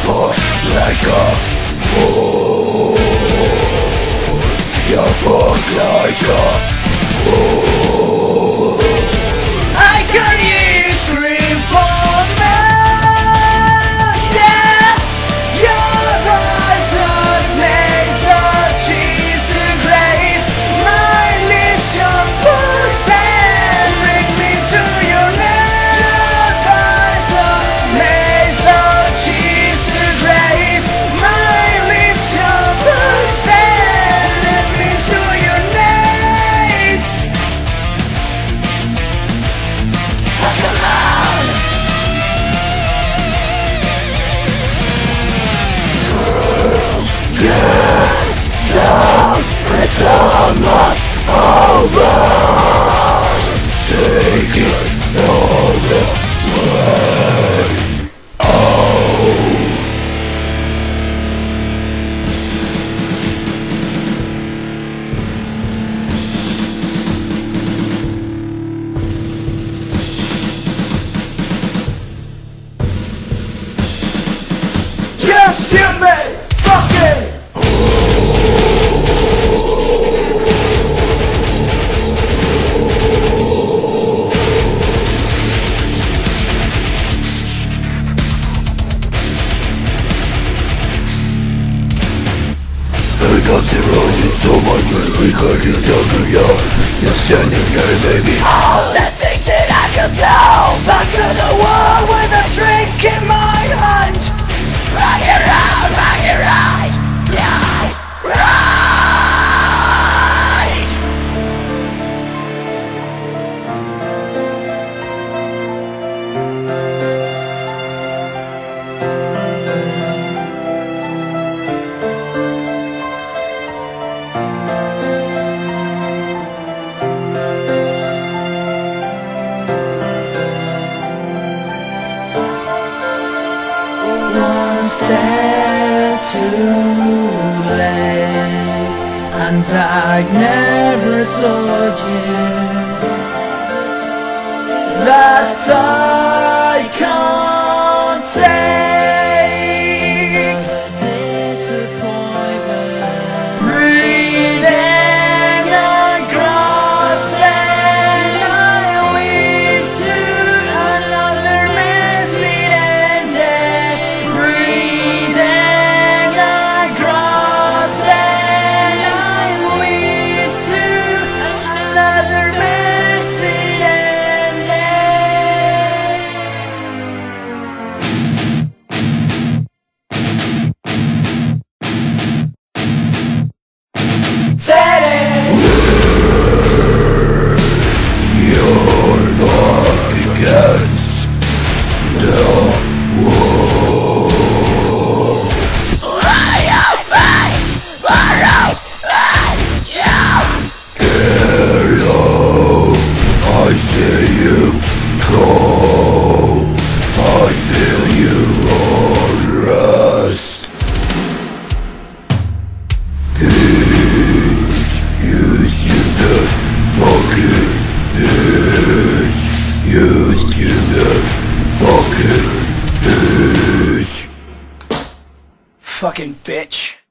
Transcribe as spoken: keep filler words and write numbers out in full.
fuck like a fool. You fuck like a fool. I can hear you scream for me. Yeah, your eyes just makes the cheese to grace. My lips, your pussy, bring me to your name. Your eyes just makes the cheese to grace. My lips, your pussy, bring me to your knees. Come on. Get down, it's almost over. Take it all the way. Oh. You're stupid! Fucking! I got zero in so much when we got you younger, young. You're standing there, baby. All the things that I can tell. Back to the wall with a drink in my hand. Rock it out, rock it right, right, right. One step too late, and I never told you that I can't take the disappointment. Breathing across then I leave to another messy ending. Breathing across then I leave to another messy ending. Teddy! Your luck against the wall. Your face! Borrow! Hello, I see you cold. I feel you all rust. Bitch, you stupid fucking bitch. You stupid fucking bitch. Fucking bitch.